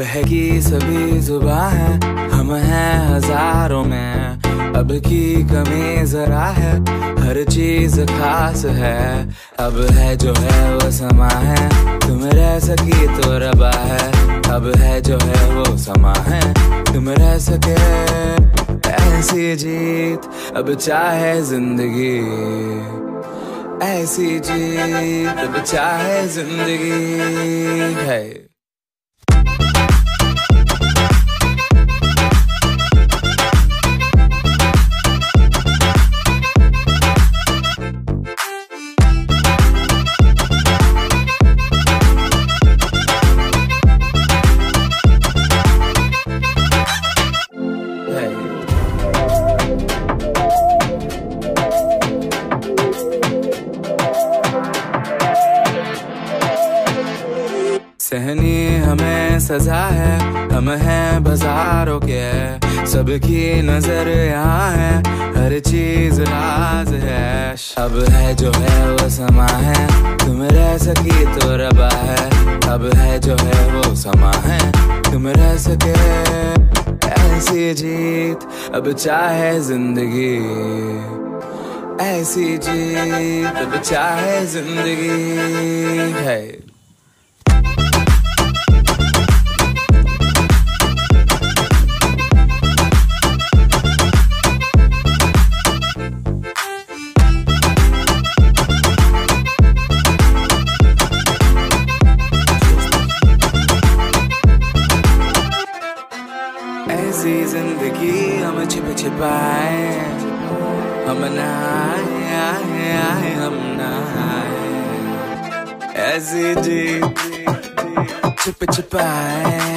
बहकी सभी जुबां है, हम हैं हजारों में। अब की कमी जरा है, हर चीज खास है। अब है जो है वो समा है, तुम रह सकी तो रबा है। अब है जो है वो समा है, तुम रह सके ऐसी जीत। अब चाहे जिंदगी ऐसी जीत, अब चाहे जिंदगी है। सहनी हमें सजा है, हम हैं बाजारों के। सबकी नजर यहाँ है, हर चीज राज है। अब है जो है वो समा है, तुम रह सकी तो रबा है। अब है जो है वो समा है, तुम रह सके ऐसी जीत। अब चाहे जिंदगी ऐसी जीत, अब चाहे जिंदगी है। ऐसी जिंदगी हम छिप छिपाए, हम नहाए हम नहाए। ऐसी जी छिप छिपाए,